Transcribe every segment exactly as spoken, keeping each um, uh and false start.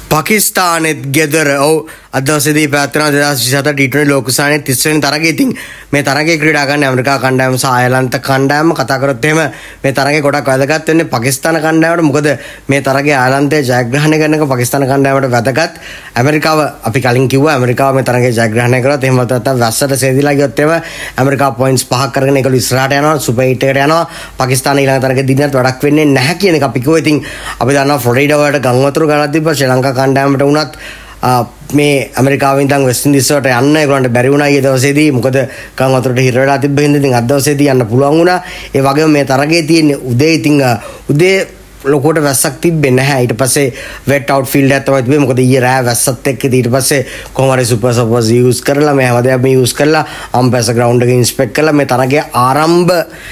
पाकिस्तानेත් ගෙදර ඔව් අද දවසේදී පැවැත්වෙන දෙදාස් විසිහත टी ट्वेंटी ලෝක කුසානේ තිස් වෙනි තරගයේ ඉතින් මේ තරගයේ ක්‍රීඩා කරන ඇමරිකා කණ්ඩායම සහ අයර්ලන්ත කණ්ඩායම කතා කරොත් එහෙම මේ තරගයේ ගොඩක් වැදගත් වෙන්නේ පාකිස්තාන කණ්ඩායමට මොකද මේ තරගයේ අයර්ලන්තයේ ජයග්‍රහණය කරන එක පාකිස්තාන කණ්ඩායමට වැදගත් ඇමරිකාව අපි කලින් කිව්වා ඇමරිකාව මේ තරගයේ ජයග්‍රහණය කරොත් එහෙම නැත්නම් වැස්සට සේදිලා ගියොත් එහෙම ඇමරිකාව පොයින්ට්ස් පහක් කරගෙන ඒකළු ඉස්සරහට යනවා සුපර් එයිට් එකට යනවා පාකිස්තාන ඊළඟ තරගයේ දිනත් වැඩක් වෙන්නේ නැහැ කියන එක අපි කිව්වා ඉතින් අපි දන්නවා ෆ්ලොරිඩා වලට ගම් වතුර ගලක් තිබ්බා ශ්‍රී ලංකා කණ්ඩායමට වුණත් මේ ඇමරිකාවෙන් ඉඳන් වෙස්ට් ඉන්දීස් වලට යන්න ඒගොල්ලන්ට බැරි වුණා ඊයේ දවසේදී මොකද ගම් වතුරට හිර වෙලා තිබ්බ හින්දා ඉතින් අද දවසේදී යන්න පුළුවන් වුණා ඒ වගේම මේ තරගයේ තියෙන උදේ ඉතින් උදේ ලොකෝට වැස්සක් තිබෙන්නේ නැහැ ඊට පස්සේ වෙට් අවුට් ෆීල්ඩ් එකක් තමයි තිබෙන්නේ මොකද ඊයේ රෑ වැස්සත් එක්ක ඊට පස්සේ කොහොම හරි සුපර් සපර්ස් යූස් කරලා මේ හැමදේම යූස් කරලා අම්පයර්ස් ග්‍රවුන්ඩ් එක ඉන්ස්පෙක්ට් කරලා මේ තරගය ආරම්භ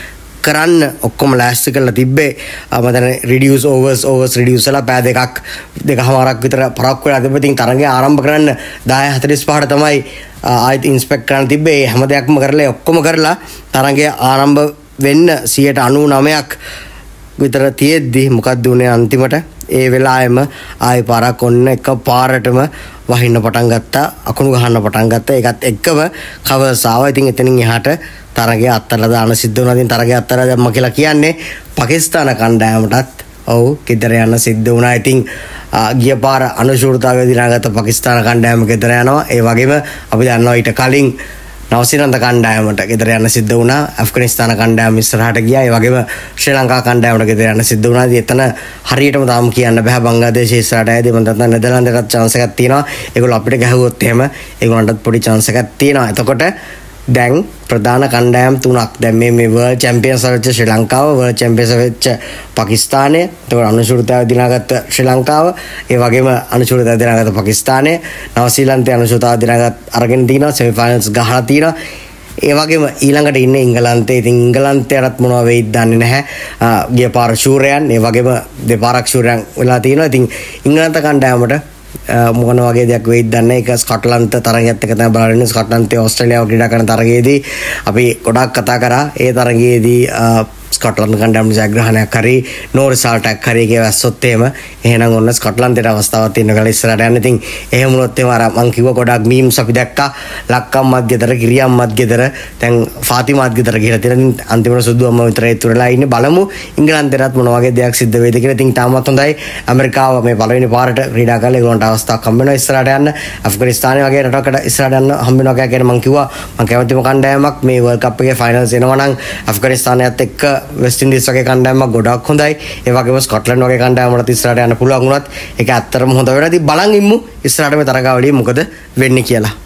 කරන්න ඔක්කොම ලෑස්ති කරලා තිබ්බේ මම රිඩියුස් ඕවර්ස් ඕවර්ස් රිඩියුස් කරලා පෑ දෙකක් දෙකමාරක් විතර පරක්කු වෙලා තිබ්බා ඉතින් තරගය ආරම්භ කරන්න දහය හතළිස් පහට තමයි ආයෙත් ඉන්ස්පෙක්ට් කරන්න තිබ්බේ හැම දෙයක්ම කරලා ඔක්කොම කරලා තරගය ආරම්භ වෙන්න සියයට අනූ නවයක් විතර තියෙද්දි මොකක්ද උනේ අන්තිමට ඒ වෙලාවෙම ආයෙ පාරක් ඔන්න එක පාරටම වහින්න පටන් ගත්තා අකුණු ගහන්න පටන් ගත්තා ඒකත් එක්කම කවර්ස් ආවා ඉතින් එතනින් එහාට තරගය අත්තරලා දාන සිද්ධ වුණා. ඉතින් තරගය අත්තරලා දැම්ම කියලා කියන්නේ පාකිස්තාන කණ්ඩායමටත් ඔව් ගෙදර යන්න සිද්ධ වුණා. ඉතින් ගිය පාර අනුශූරතාවය දිනාගත්ත පාකිස්තාන කණ්ඩායම ගෙදර යනවා. ඒ වගේම අපි දන්නවා ඊට කලින් නවසීලන්ත කණ්ඩායමට ගෙදර යන්න සිද්ධ වුණා. ඇෆ්ගනිස්තාන කණ්ඩායම ඉස්සරහට ගියා. ඒ වගේම ශ්‍රී ලංකා කණ්ඩායමට ගෙදර යන්න සිද්ධ වුණා. ඉතින් එතන හරියටම තාම කියන්න බෑ බංග්ලාදේශය ඉස්සරහට ආයේදී මම දන්නා නෙදර්ලන්තයටත් chance එකක් තියෙනවා. ඒගොල්ලෝ අපිට ගැහුවොත් එහෙම ඒගොල්ලන්ටත් පොඩි chance එකක් තියෙනවා. එතකොට දැන් ප්‍රධාන කණ්ඩායම් තුනක් දැන් මේ මේ වර්ල්ඩ් චැම්පියන්ස් වෙච්ච ශ්‍රී ලංකාව වර්ල්ඩ් චැම්පියන්ස් වෙච්ච පාකිස්තානය එතකොට අනුශූරතාවය දිනාගත්ත ශ්‍රී ලංකාව ඒ වගේම අනුශූරතාවය දිනාගත්ත පාකිස්තානය නවසීලන්තයේ අනුශූරතාවය දිනාගත් අරගෙන තිනවා සෙමි ෆයිනල්ස් ගහලා තිනවා ඒ වගේම ඊළඟට ඉන්නේ ඉංගලන්තේ ඉතින් ඉංගලන්තයටත් මොනවා වෙයිද දන්නේ නැහැ ගිය පාර ශූරයන් ඒ වගේම දෙපාරක් ශූරයන් වෙලා තිනවා ඉතින් ඉංගලන්ත කණ්ඩායමට මොන වගේ දෙයක් වෙයිද දන්නේ ඒක ස්කොට්ලන්ත තරගයත් එක තමයි බලන්නේ ස්කොට්ලන්තයේ ඕස්ට්‍රේලියාව ක්‍රීඩා කරන තරගයේදී අපි ගොඩාක් කතා කරා ඒ තරගයේදී ස්කොට්ලන්ත කණ්ඩායම ජයග්‍රහණයක් හරි නෝ රිසල්ට් එකක් හරි එකේ වැස්සොත් එහෙම එහෙනම් ඔන්න ස්කොට්ලන්තයට අවස්ථාවක් තියෙන ගල ඉස්සරහට යන්න ඉතින් එහෙම වුණොත් එහෙම අර මං කිව්ව ගොඩක් මීම්ස් අපි දැක්කා ලක්කම් මධ්‍යතර කිරියම් මධ්‍යතර දැන් ෆාතිමාත් ගෙදර ගිහලා තියෙන අන්තිමට සුදුවම්ම විතරයි ඉතුරුලා ඉන්නේ බලමු ඉංගලන්තයටත් මොන වගේ දෙයක් සිද්ධ වෙයිද කියලා ඉතින් තාමත් හොඳයි ඇමරිකාව මේ පළවෙනි පාරට ක්‍රීඩා කරලා ඒගොල්ලන්ට අවස්ථාවක් හම්බ වෙනවා ඉස්සරහට යන්න ඇෆ්ගනිස්තානය වගේ රටකට ඉස්සරහට යන්න හම්බ වෙනවා කියලා මං කිව්වා මං කැමතිම කණ්ඩායමක් මේ වර්ල්ඩ් කප් එකේ ෆයිනල්ස් එනවා නම් ඇෆ්ගනිස්තානයත් එක්ක වෙස්ට් ඉන්දීස් වගේ කණ්ඩායමක් ගොඩක් හොඳයි. ඒ වගේම ස්කොට්ලන්ඩ් වගේ කණ්ඩායමකට ඉස්සරහට යන්න පුළුවන් වුණත් ඒක ඇත්තටම හොඳ වෙනවා. ඉතින් බලන් ඉමු ඉස්සරහට මේ තරගාවලියේ මොකද වෙන්නේ කියලා.